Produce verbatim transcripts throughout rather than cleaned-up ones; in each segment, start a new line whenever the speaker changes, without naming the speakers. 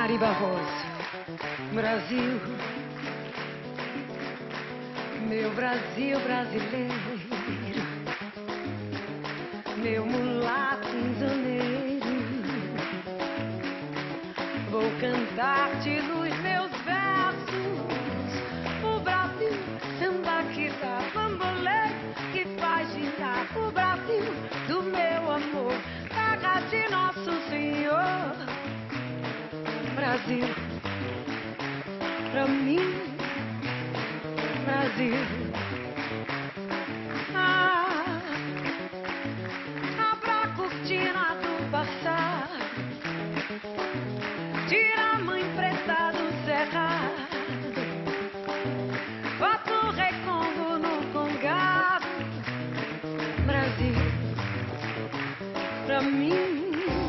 Ari Barroso, Brasil, meu Brasil brasileiro, meu mulato insoneiro, vou cantar-te nos meus versos o Brasil, samba que dá bambolê, que faz girar o Brasil do meu amor, terra de Nosso Senhor. Brasil, pra mim, Brasil. Ah, abra a cortina do passado, tira a mãe preta do cerrado, bota o recongo no congado. Brasil, pra mim.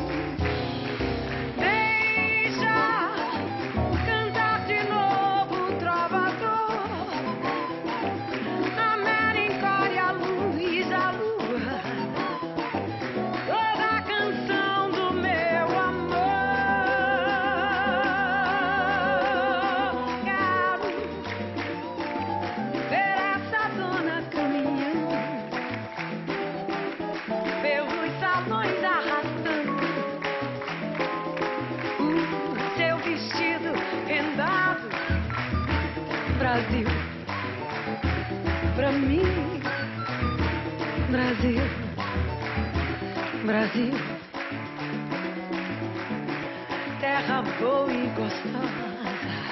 Brasil, pra mim, Brasil, Brasil, terra boa e gostosa,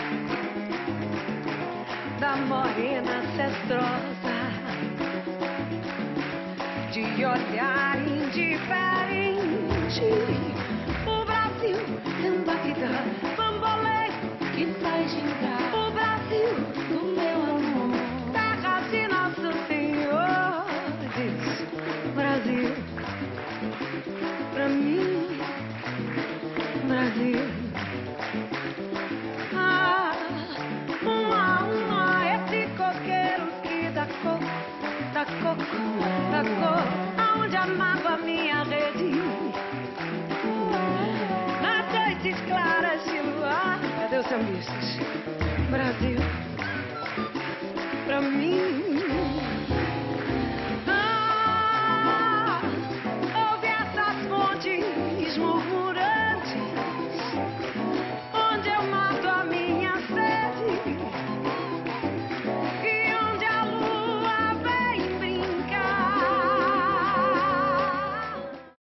da morena ancestrosa, de olhar indiferente, o Brasil, samba que dá bambolê, que faz girar o Brasil. Brasil, pra mim, Brasil. Ah, uma, uma, esse coqueiro que dá coco, dá coco, dá coco, aonde a mágoa minha rede. Nas noites claras de luar, cadê os sambistas?